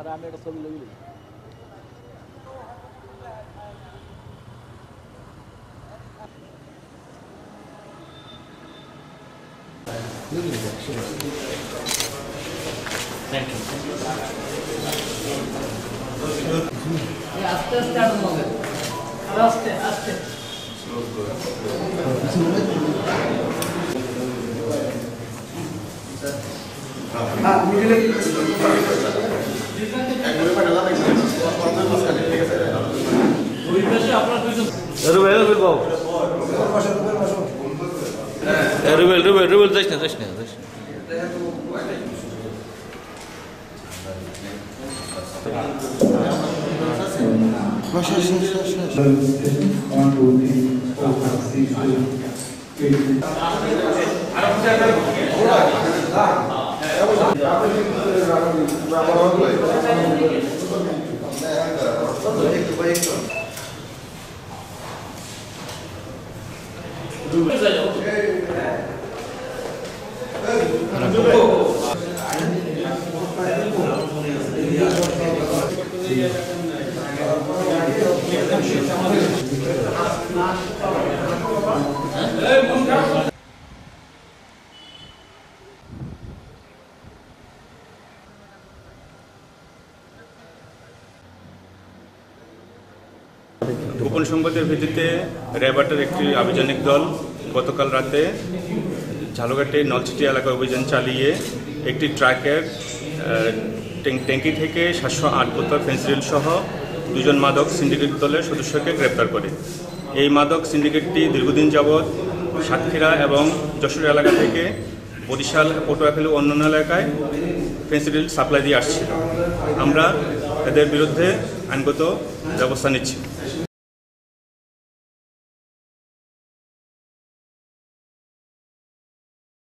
আর আমি একটা ছবি লই Thank you. আস্তে আস্তে আরম্ভ হবে আস্তে আস্তে মিডিলে একবারে পাঠালা দেখছেন পরপর মাঝখানে ঠিক আছে দুই পাশে আপনারা দুইজন রুবেল বাবু রুবেল যাস না গোপন সংবাদের ভিত্তিতে র্যাবের একটি আভিযানিক দল গতকাল রাতে ঝালুঘাটে নলছিটি এলাকায় অভিযান চালিয়ে একটি ট্রাকের ট্যাঙ্কি থেকে 708 বোতল ফেন্সিডিল সহ দুজন মাদক সিন্ডিকেট দলের সদস্যকে গ্রেপ্তার করে। এই মাদক সিন্ডিকেটটি দীর্ঘদিন যাবৎ সাতক্ষীরা এবং যশোর এলাকা থেকে বরিশাল, পটুয়াখালী ও অন্যান্য এলাকায় ফেন্সিডিল সাপ্লাই দিয়ে আসছিল। আমরা এদের বিরুদ্ধে আইনগত ব্যবস্থা নিচ্ছি।